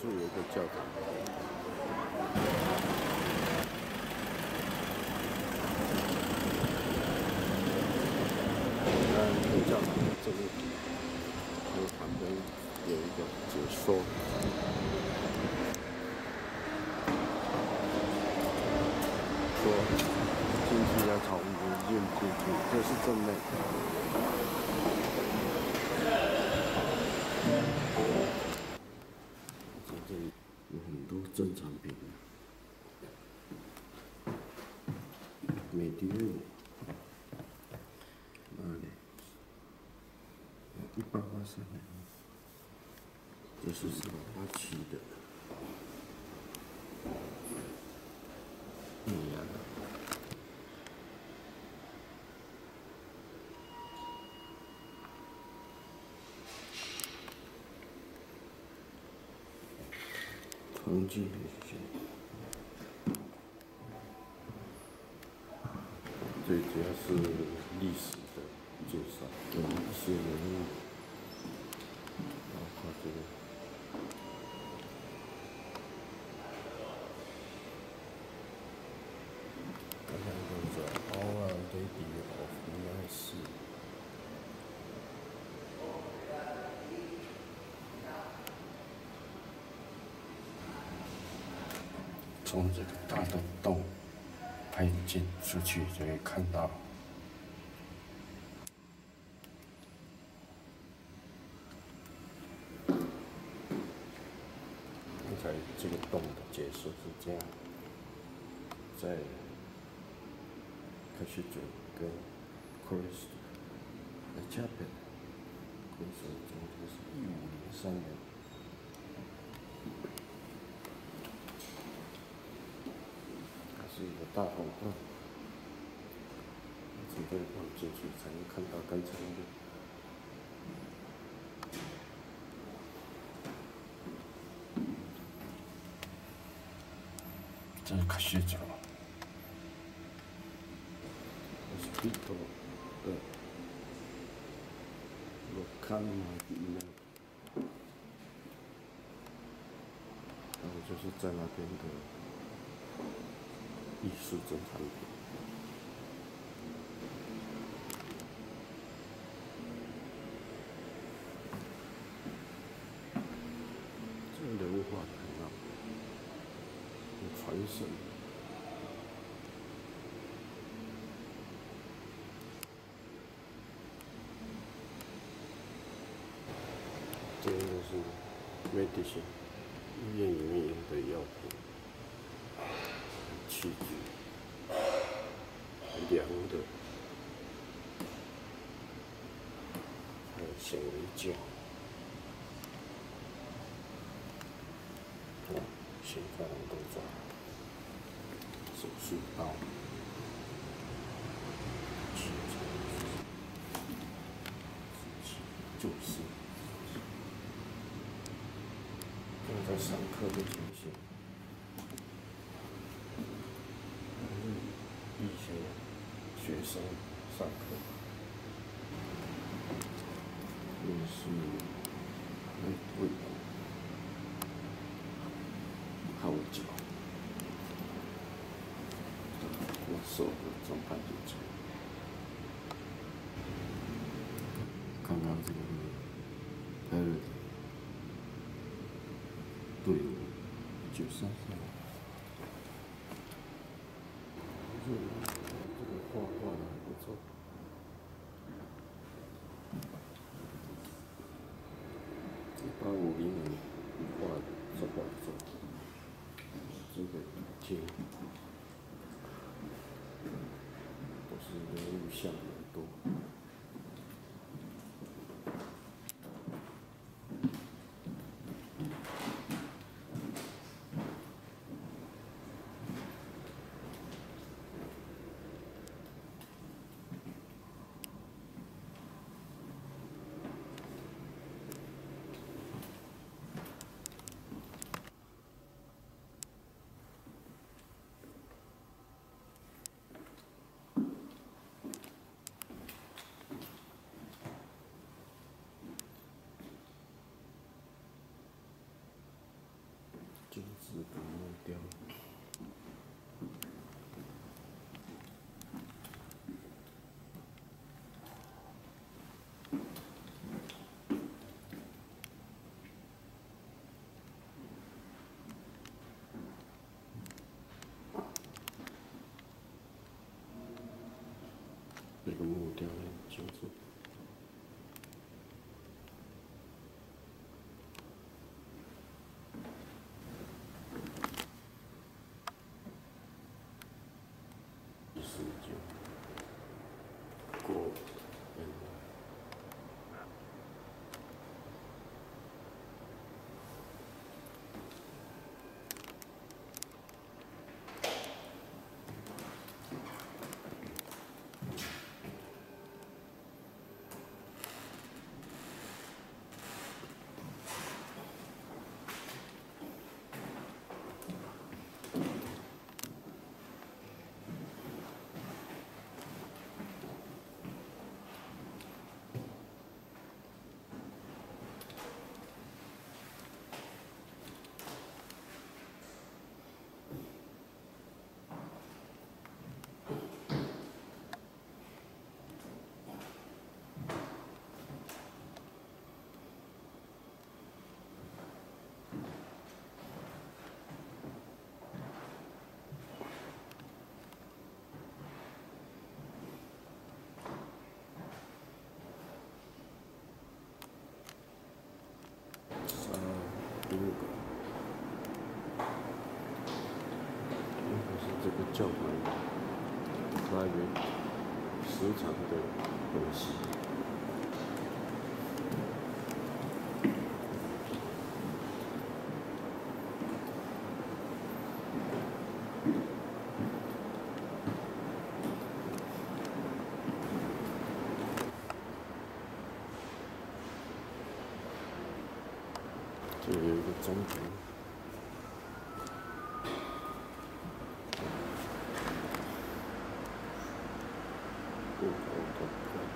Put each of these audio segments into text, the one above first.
处有一个教堂。那个教堂的这个旁边有一个解说，说进去要从里面进去，这是正面。这里有很多珍藏品，美迪欧，那里1883年，这是1887的，米兰。统计学，这主要是历史的介绍，有一些人物，包括这个刚才那个 Our Lady of Mercy。从这个大的洞拍进出去，就会看到刚才这个洞的解说是这样，在开始者跟 Christ 的 Chapel， Christ 中间是1503年。是一个大红洞，从这里放进去才能看到刚才那个。这是科学者，这是比多的洛康马迪纳，然后就是在那边的艺术珍藏品。这个人物画的很好，有传神。这个是 medicine 医院里面用的药品、器具、量的，还有显微镜。现在很多种手术刀、器材、注射。正在上课的情形，以前学生上课，这是胃号角，我手的装扮流程。刚刚这个队伍933，这个画的还不错。1850年画的这画作，这个厅都是人物像很多。 清楚。过。第五个，应该是这个教堂那边时常的东西。这里有一个中庭，不高的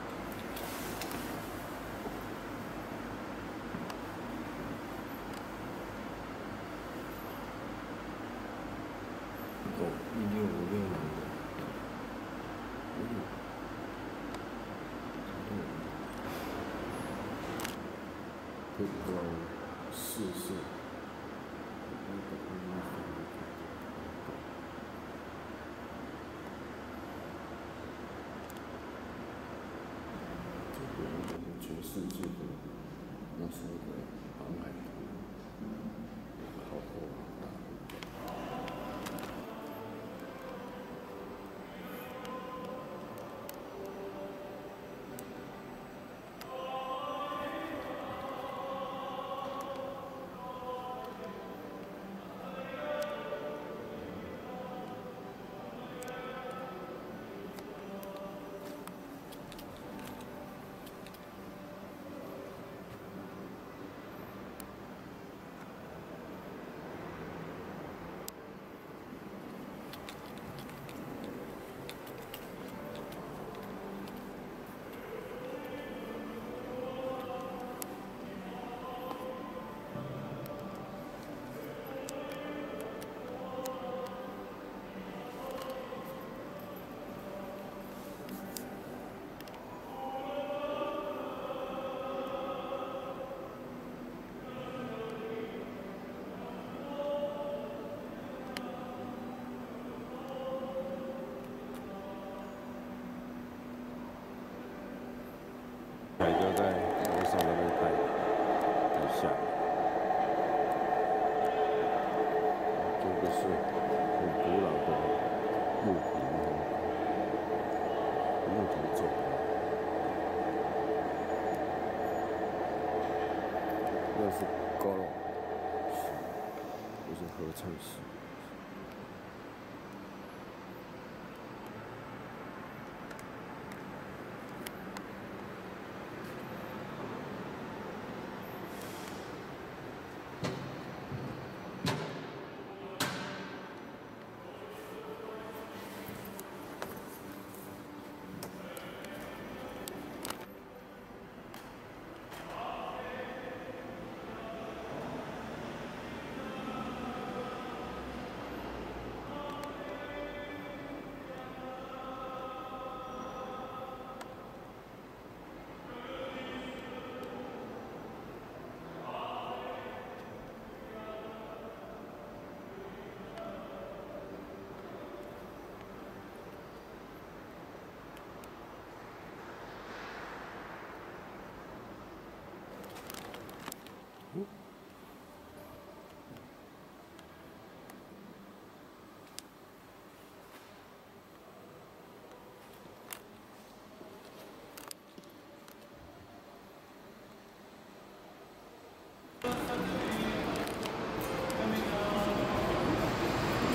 1656年的，不高4色。全世界的那时候的航海图，好厚好大。海就在楼上的那个台下，这个是很古老的木瓶木头做的，那是高楼，这是合唱室。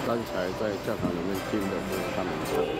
刚才在教堂里面听的是他们唱。